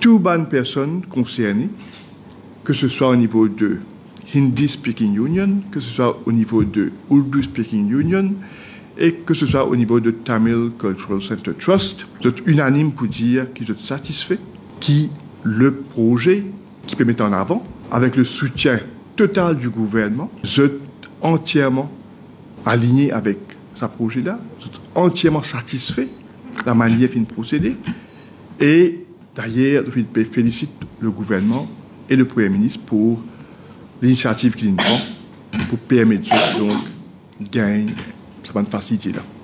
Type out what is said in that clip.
tout bonnes personnes concernées, que ce soit au niveau de Hindi Speaking Union, que ce soit au niveau de Urdu Speaking Union, et que ce soit au niveau de Tamil Cultural Center Trust, vous êtes unanime pour dire qu'ils sont satisfaits, que le projet qui peut mettre en avant, avec le soutien total du gouvernement, vous êtes entièrement aligné avec ce projet-là, vous êtes entièrement satisfait de la manière dont il procéder. Et d'ailleurs, je félicite le gouvernement et le Premier ministre pour l'initiative qu'il prend pour permettre donc gagner cette facilité-là.